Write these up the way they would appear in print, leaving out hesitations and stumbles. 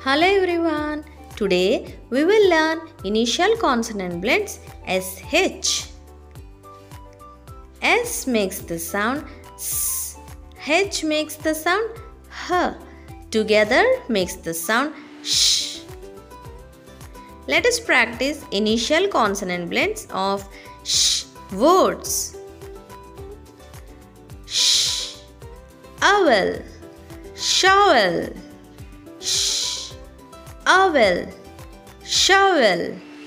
Hello everyone. Today we will learn initial consonant blends SH. S makes the sound S. H makes the sound H. Together makes the sound Sh. Let us practice initial consonant blends of sh words. Sh, owl, shovel, sh, owl, shovel,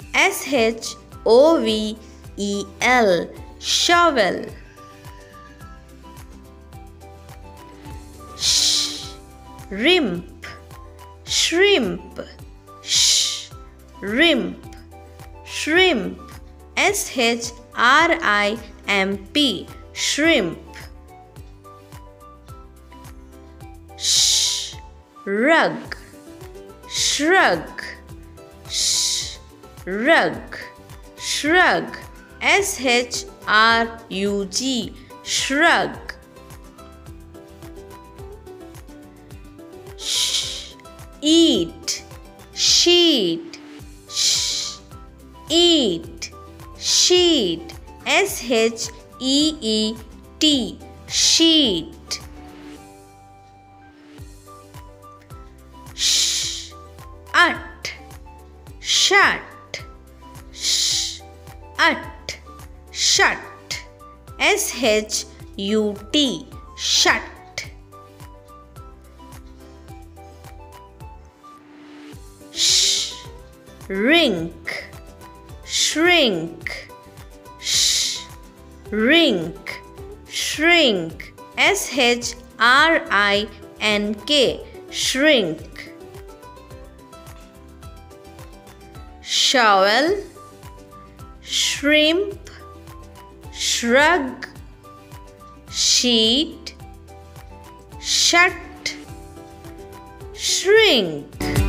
shovel, shovel. Sh, rimp, shrimp, sh, rimp, shrimp, shrimp, shrimp. Sh, rug, shrug, sh, rug, shrug, shrug, shrug. Sh, eat, sheet, sh, eat, sheet, sheet, sheet. Sh, at, shut, sh, at, shut, shut, shut. Sh, rink, shrink, sh, rink, shrink, shrink, shrink. Shovel, shrimp, shrug, sheet, shut, shrink.